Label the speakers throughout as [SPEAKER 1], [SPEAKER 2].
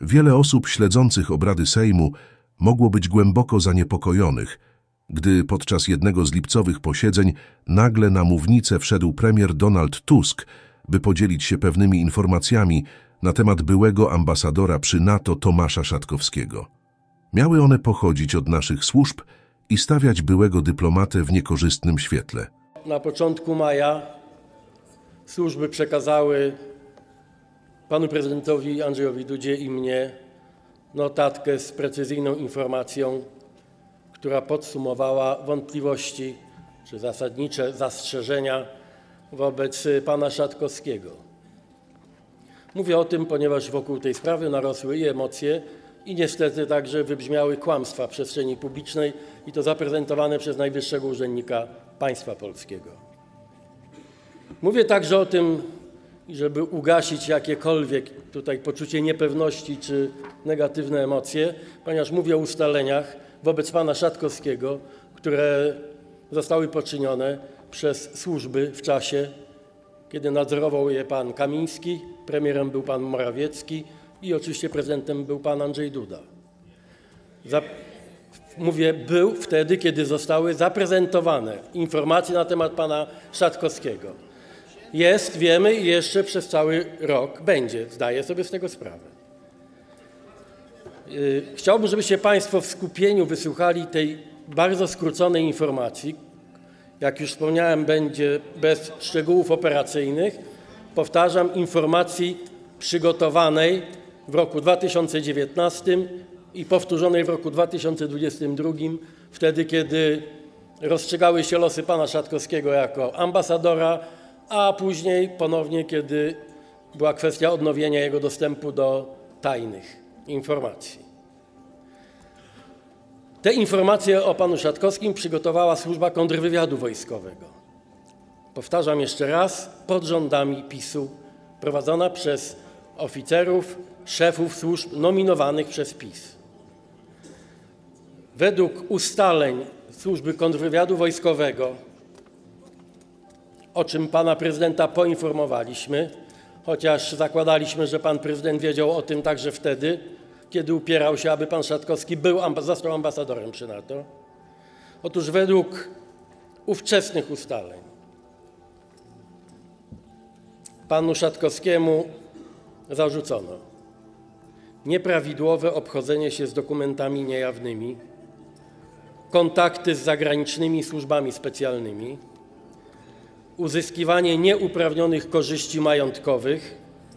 [SPEAKER 1] Wiele osób śledzących obrady Sejmu mogło być głęboko zaniepokojonych, gdy podczas jednego z lipcowych posiedzeń nagle na mównicę wszedł premier Donald Tusk, by podzielić się pewnymi informacjami na temat byłego ambasadora przy NATO Tomasza Szatkowskiego. Miały one pochodzić od naszych służb i stawiać byłego dyplomatę w niekorzystnym świetle.
[SPEAKER 2] Na początku maja służby przekazały panu prezydentowi Andrzejowi Dudzie i mnie notatkę z precyzyjną informacją, która podsumowała wątpliwości czy zasadnicze zastrzeżenia wobec pana Szatkowskiego. Mówię o tym, ponieważ wokół tej sprawy narosły i emocje, i niestety także wybrzmiały kłamstwa w przestrzeni publicznej, i to zaprezentowane przez najwyższego urzędnika państwa polskiego. Mówię także o tym, żeby ugasić jakiekolwiek tutaj poczucie niepewności czy negatywne emocje, ponieważ mówię o ustaleniach wobec pana Szatkowskiego, które zostały poczynione przez służby w czasie, kiedy nadzorował je pan Kamiński, premierem był pan Morawiecki i oczywiście prezydentem był pan Andrzej Duda. Mówię był wtedy, kiedy zostały zaprezentowane informacje na temat pana Szatkowskiego. Jest, wiemy, i jeszcze przez cały rok będzie. Zdaję sobie z tego sprawę. Chciałbym, żebyście państwo w skupieniu wysłuchali tej bardzo skróconej informacji. Jak już wspomniałem, będzie bez szczegółów operacyjnych. Powtarzam, informacji przygotowanej w roku 2019 i powtórzonej w roku 2022, wtedy, kiedy rozstrzygały się losy pana Szatkowskiego jako ambasadora, a później ponownie, kiedy była kwestia odnowienia jego dostępu do tajnych informacji. Te informacje o panu Szatkowskim przygotowała Służba Kontrwywiadu Wojskowego. Powtarzam jeszcze raz, pod rządami PiS-u, prowadzona przez oficerów, szefów służb nominowanych przez PiS. Według ustaleń Służby Kontrwywiadu Wojskowego, o czym pana prezydenta poinformowaliśmy, chociaż zakładaliśmy, że pan prezydent wiedział o tym także wtedy, kiedy upierał się, aby pan Szatkowski został ambasadorem przy NATO. Otóż według ówczesnych ustaleń panu Szatkowskiemu zarzucono nieprawidłowe obchodzenie się z dokumentami niejawnymi, kontakty z zagranicznymi służbami specjalnymi, uzyskiwanie nieuprawnionych korzyści majątkowych,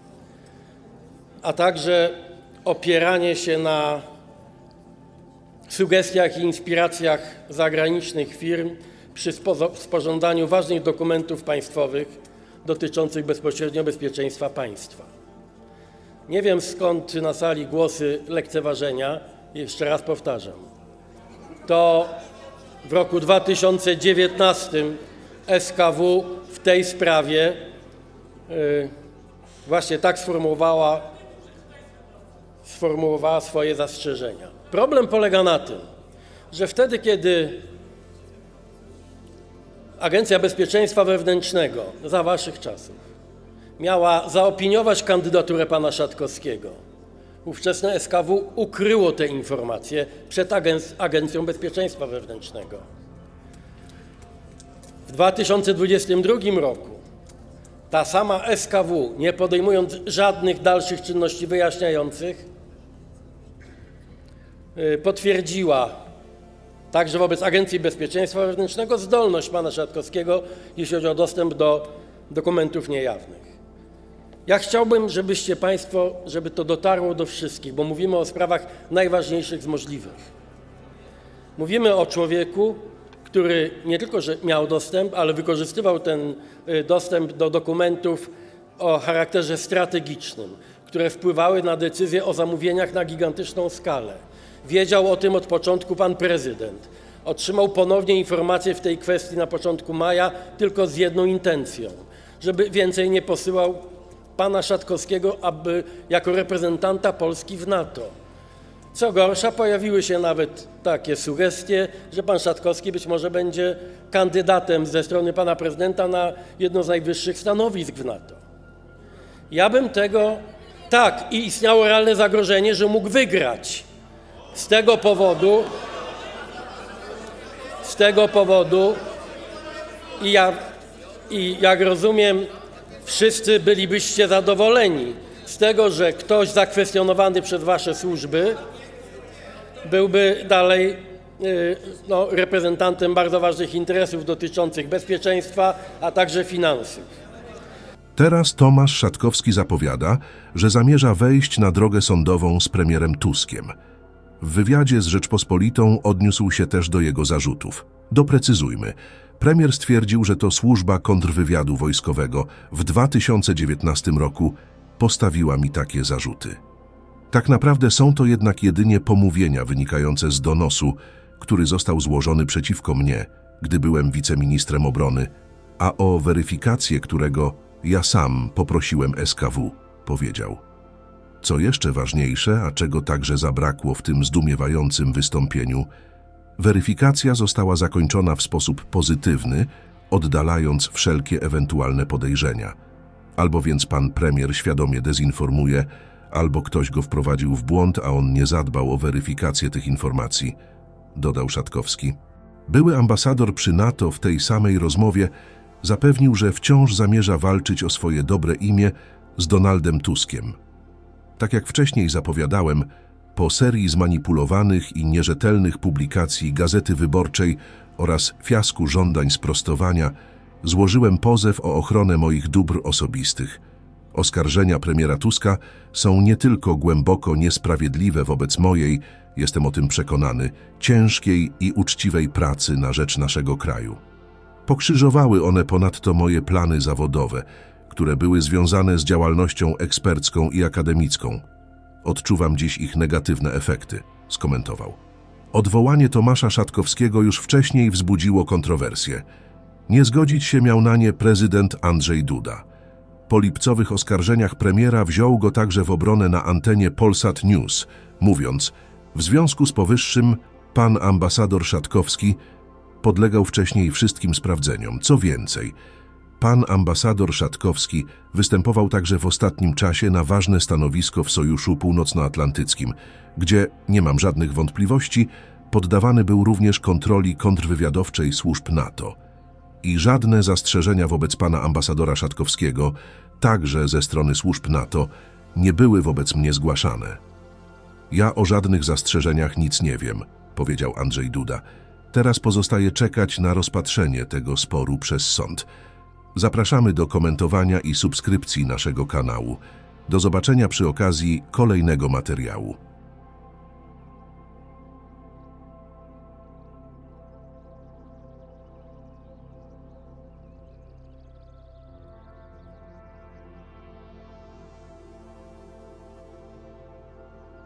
[SPEAKER 2] a także opieranie się na sugestiach i inspiracjach zagranicznych firm przy sporządzaniu ważnych dokumentów państwowych dotyczących bezpośrednio bezpieczeństwa państwa. Nie wiem, skąd na sali głosy lekceważenia. Jeszcze raz powtarzam. To w roku 2019 SKW w tej sprawie właśnie tak sformułowała swoje zastrzeżenia. Problem polega na tym, że wtedy, kiedy Agencja Bezpieczeństwa Wewnętrznego za waszych czasów miała zaopiniować kandydaturę pana Szatkowskiego, ówczesne SKW ukryło te informacje przed Agencją Bezpieczeństwa Wewnętrznego. W 2022 roku ta sama SKW, nie podejmując żadnych dalszych czynności wyjaśniających, potwierdziła także wobec Agencji Bezpieczeństwa Wewnętrznego zdolność pana Szatkowskiego, jeśli chodzi o dostęp do dokumentów niejawnych. Ja chciałbym, żebyście państwo, żeby to dotarło do wszystkich, bo mówimy o sprawach najważniejszych z możliwych. Mówimy o człowieku, który nie tylko, że miał dostęp, ale wykorzystywał ten dostęp do dokumentów o charakterze strategicznym, które wpływały na decyzje o zamówieniach na gigantyczną skalę. Wiedział o tym od początku pan prezydent. Otrzymał ponownie informacje w tej kwestii na początku maja, tylko z jedną intencją, żeby więcej nie posyłał pana Szatkowskiego, aby jako reprezentanta Polski w NATO. Co gorsza, pojawiły się nawet takie sugestie, że pan Szatkowski być może będzie kandydatem ze strony pana prezydenta na jedno z najwyższych stanowisk w NATO. Ja bym tego Tak, i istniało realne zagrożenie, że mógł wygrać. Z tego powodu i jak rozumiem, wszyscy bylibyście zadowoleni z tego, że ktoś zakwestionowany przez wasze służby byłby dalej reprezentantem bardzo ważnych interesów dotyczących bezpieczeństwa, a także finansów.
[SPEAKER 1] Teraz Tomasz Szatkowski zapowiada, że zamierza wejść na drogę sądową z premierem Tuskiem. W wywiadzie z Rzeczpospolitą odniósł się też do jego zarzutów. Doprecyzujmy. Premier stwierdził, że to służba kontrwywiadu wojskowego w 2019 roku postawiła mi takie zarzuty. Tak naprawdę są to jednak jedynie pomówienia wynikające z donosu, który został złożony przeciwko mnie, gdy byłem wiceministrem obrony, a o weryfikację którego ja sam poprosiłem SKW, powiedział. Co jeszcze ważniejsze, a czego także zabrakło w tym zdumiewającym wystąpieniu, weryfikacja została zakończona w sposób pozytywny, oddalając wszelkie ewentualne podejrzenia. Albo więc pan premier świadomie dezinformuje, albo ktoś go wprowadził w błąd, a on nie zadbał o weryfikację tych informacji, dodał Szatkowski. Były ambasador przy NATO w tej samej rozmowie zapewnił, że wciąż zamierza walczyć o swoje dobre imię z Donaldem Tuskiem. Tak jak wcześniej zapowiadałem, po serii zmanipulowanych i nierzetelnych publikacji Gazety Wyborczej oraz fiasku żądań sprostowania, złożyłem pozew o ochronę moich dóbr osobistych. Oskarżenia premiera Tuska są nie tylko głęboko niesprawiedliwe wobec mojej, jestem o tym przekonany, ciężkiej i uczciwej pracy na rzecz naszego kraju. Pokrzyżowały one ponadto moje plany zawodowe, które były związane z działalnością ekspercką i akademicką. Odczuwam dziś ich negatywne efekty, skomentował. Odwołanie Tomasza Szatkowskiego już wcześniej wzbudziło kontrowersje. Nie zgodzić się miał na nie prezydent Andrzej Duda. Po lipcowych oskarżeniach premiera wziął go także w obronę na antenie Polsat News, mówiąc: w związku z powyższym pan ambasador Szatkowski podlegał wcześniej wszystkim sprawdzeniom. Co więcej, pan ambasador Szatkowski występował także w ostatnim czasie na ważne stanowisko w Sojuszu Północnoatlantyckim, gdzie, nie mam żadnych wątpliwości, poddawany był również kontroli kontrwywiadowczej służb NATO. I żadne zastrzeżenia wobec pana ambasadora Szatkowskiego, także ze strony służb NATO, nie były wobec mnie zgłaszane. Ja o żadnych zastrzeżeniach nic nie wiem, powiedział Andrzej Duda. Teraz pozostaje czekać na rozpatrzenie tego sporu przez sąd. Zapraszamy do komentowania i subskrypcji naszego kanału. Do zobaczenia przy okazji kolejnego materiału.